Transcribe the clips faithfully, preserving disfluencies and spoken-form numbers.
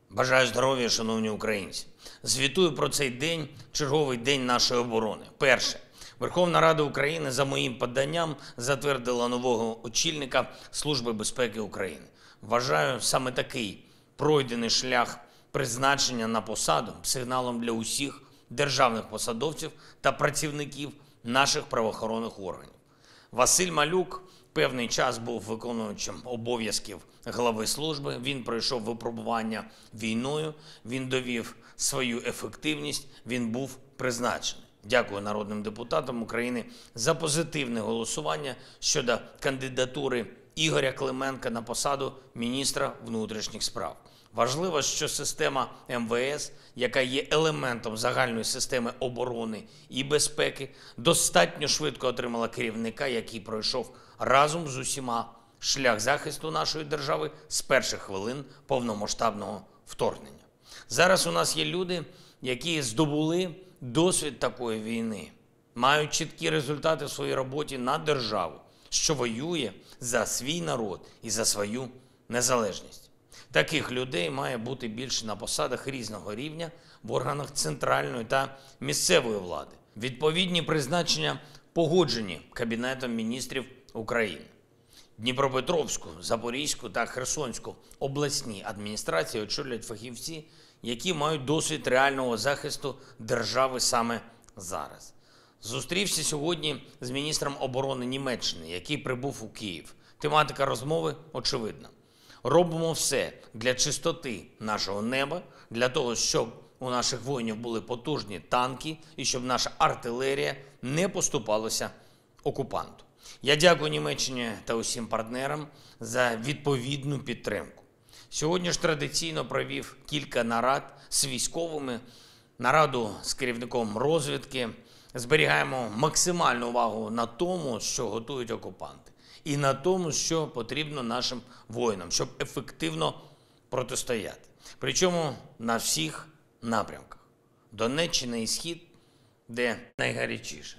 Бажаю здоров'я, шановні українці. Звітую про цей день, черговий день нашої оборони. Перше. Верховна Рада України за моїм поданням затвердила нового очільника Служби безпеки України. Вважаю, саме такий пройдений шлях призначення на посаду сигналом для усіх державних посадовців та працівників наших правоохоронних органів. Василь Малюк певний час був виконуючим обов'язків глави служби, він пройшов випробування війною, він довів свою ефективність, він був призначений. Дякую народним депутатам України за позитивне голосування щодо кандидатури Ігоря Клименка на посаду міністра внутрішніх справ. Важливо, що система ем ве ес, яка є елементом загальної системи оборони і безпеки, достатньо швидко отримала керівника, який пройшов разом з усіма шлях захисту нашої держави з перших хвилин повномасштабного вторгнення. Зараз у нас є люди, які здобули досвід такої війни, мають чіткі результати в своїй роботі на державу, що воює за свій народ і за свою незалежність. Таких людей має бути більше на посадах різного рівня в органах центральної та місцевої влади. Відповідні призначення погоджені Кабінетом міністрів України. Дніпропетровську, Запорізьку та Херсонську обласні адміністрації очолюють фахівці, які мають досвід реального захисту держави саме зараз. Зустрівся сьогодні з міністром оборони Німеччини, який прибув у Київ. Тематика розмови очевидна. Робимо все для чистоти нашого неба, для того, щоб у наших воїнів були потужні танки і щоб наша артилерія не поступалася окупанту. Я дякую Німеччині та усім партнерам за відповідну підтримку. Сьогодні ж традиційно провів кілька нарад з військовими, нараду з керівником розвідки. Зберігаємо максимальну увагу на тому, що готують окупанти, і на тому, що потрібно нашим воїнам, щоб ефективно протистояти. Причому на всіх напрямках. Донеччина і Схід, де найгарячіше.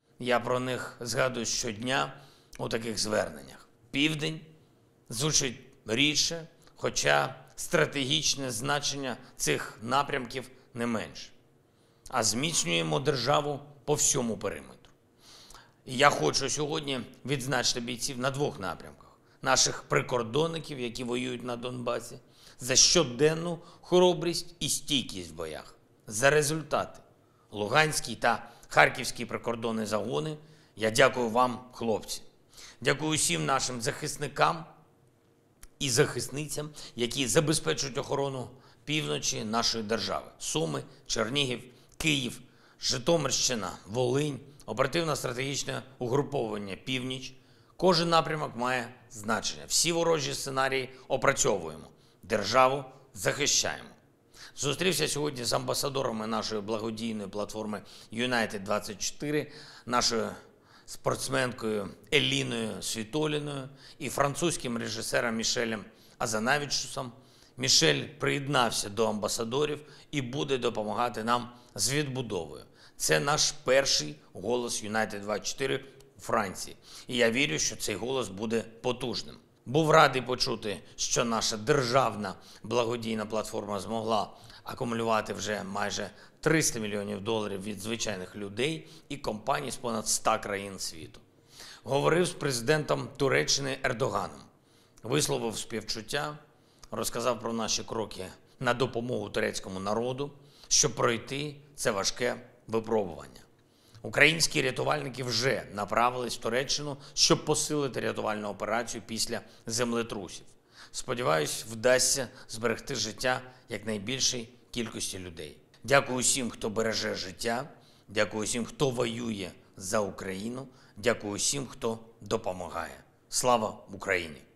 Я про них згадую щодня у таких зверненнях. Південь звучить рідше, хоча стратегічне значення цих напрямків не менше. А зміцнюємо державу по всьому периметру. І я хочу сьогодні відзначити бійців на двох напрямках. Наших прикордонників, які воюють на Донбасі, за щоденну хоробрість і стійкість в боях. За результати. Луганський та Харківський прикордонні загони. Я дякую вам, хлопці. Дякую всім нашим захисникам і захисницям, які забезпечують охорону півночі нашої держави. Суми, Чернігів, Київ, Житомирщина, Волинь, оперативно-стратегічне угруповання «Північ». Кожен напрямок має значення. Всі ворожі сценарії опрацьовуємо. Державу захищаємо. Зустрівся сьогодні з амбасадорами нашої благодійної платформи Юнайтед двадцять чотири, нашою спортсменкою Еліною Світоліною і французьким режисером Мішелем Азанавічусом. Мішель приєднався до амбасадорів і буде допомагати нам з відбудовою. Це наш перший голос Юнайтед двадцять чотири у Франції. І я вірю, що цей голос буде потужним. Був радий почути, що наша державна благодійна платформа змогла акумулювати вже майже триста мільйонів доларів від звичайних людей і компаній з понад ста країн світу. Говорив з президентом Туреччини Ердоганом, висловив співчуття, розказав про наші кроки на допомогу турецькому народу, щоб пройти це важке випробування. Українські рятувальники вже направились в Туреччину, щоб посилити рятувальну операцію після землетрусів. Сподіваюсь, вдасться зберегти життя якнайбільшій кількості людей. Дякую усім, хто береже життя, дякую усім, хто воює за Україну, дякую усім, хто допомагає. Слава Україні!